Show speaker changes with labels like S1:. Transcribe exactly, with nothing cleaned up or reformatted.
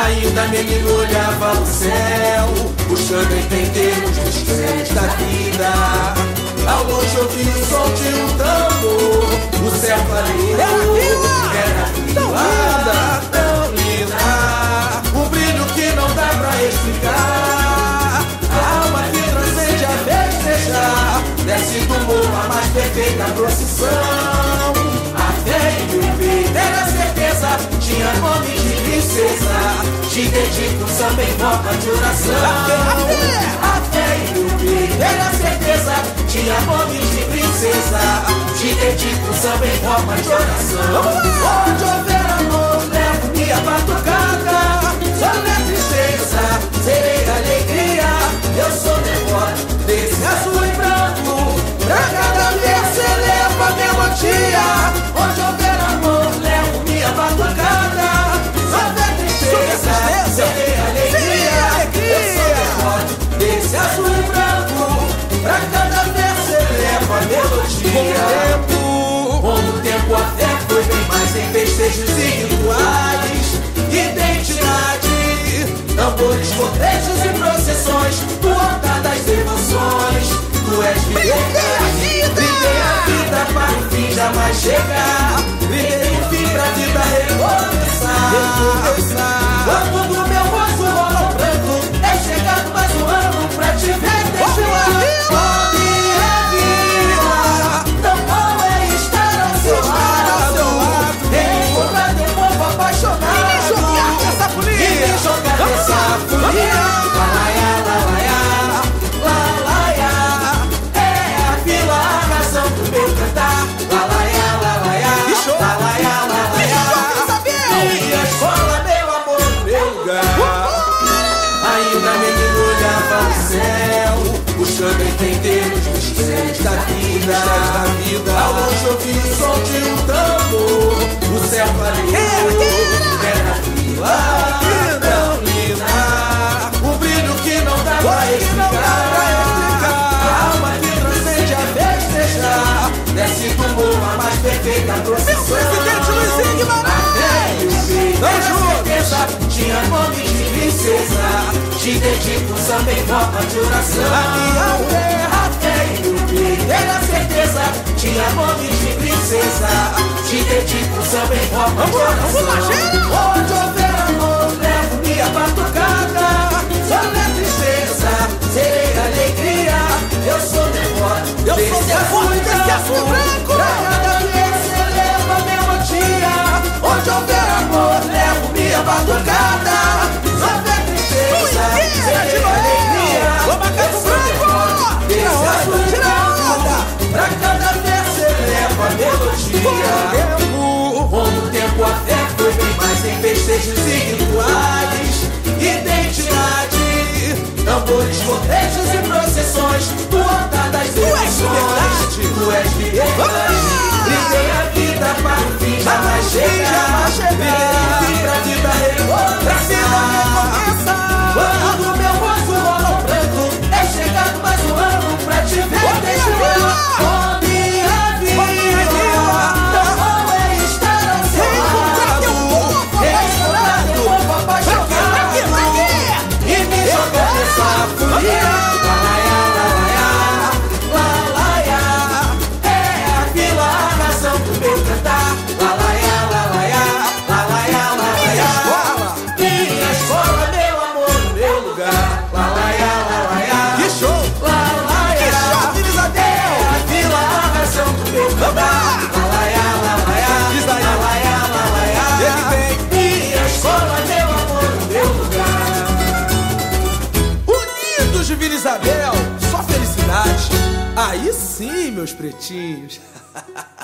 S1: Ainda menino olhava o céu, buscando entender os mistérios da vida. Ao longe ouvia o som de um tambor, o céu clareou, era vila, tão linda, um brilho que não dá pra explicar. A alma que transcende a festejar, desce do morro a mais perfeita procissão. A fé e o peito era certeza, tinha nome de princesa. Te dedico samba em forma de oração. A fé e o peito era certeza, tinha nome de princesa. Te dedico samba em forma de oração. Onde houver amor, levo minha batucada. Sobre a tristeza, serei alegria. Eu sou devoto desse azul e branco. Pra cada verso elevo a melodia. Onde houver amor, levo minha batucada. Sobre a tristeza, serei alegria. Eu sou devoto desse azul e branco. Pra cada verso elevo a melodia. Com o tempo a fé foi bem mais em festejos e rituais. Identidade, tambores, cortejos e processões. Do altar das emoções, tu és viver. Viver a vida para o fim jamais chegar. Viver o fim pra vida recomeçar. Quando do meu rosto rola o pranto, é chegado mais um ano pra te ver desfilar. Minha vida, tão bom é estar ao seu lado. Encontrar teu povo apaixonado e me jogar dessa folia. E me jogar dessa folia. Lalaia, lalaia, lalaia. É a vila a razão do meu cantar. Lalaia, lalaia, lalaia, lalaia. Minha escola, meu amor, meu lugar. Ainda menino olhava o céu, buscando entender os mistérios da vida. Ao longe ouvia o som de um tambor, o céu clareou, era vila, tão linda, um brilho que não dá pra explicar. A alma que transcende a festejar, desce do morro a mais perfeita procissão. Meu presidente Luizinho Guimarães, tinha nome de princesa. Te dedico samba em forma de oração. A minha mulher, a fé e o peito era certeza, tinha nome de princesa. Te dedico samba em forma de oração. Onde houver amor, levo minha batucada. Sobre a tristeza, serei alegria. Eu sou devoto, eu sou devoto desse azul branco. Pra cada vez você leva a melodia. Onde houver amor, levo minha batucada. Sobre a tristeza, serei alegria. Eu sou devoto desse azul branco. Pra cada vez você leva a melodia. Com o tempo a fé foi bem mais em festejos e rituais. Identidade, tambores, cortejos e processões. Do altar das emoções, tu és liberdade. Viver a vida para o fim jamais chegar. Viver o fim pra vida recomeçar. Quando meu rosto rola o pranto, é chegado mais um ano pra te ver desfilar. Oh, minha vida, tão bom é estar ao seu lado. Encontrar teu povo apaixonado e me jogar dessa folia. Lalaia, lalaia, lalaia. É a vila a razão do meu cantar. Lalaia, lalaia, lalaia, lalaia. Minha escola, meu amor, meu lugar. Lalaia, lalaia. Que show! Lalaia, que show, Virizadel. É a vila a razão do meu cantar. Lalaia, lalaia, lalaia, lalaia. Minha escola, meu amor, meu lugar. Unidos de Vila Isabel, só felicidade. Aí sim, meus pretinhos.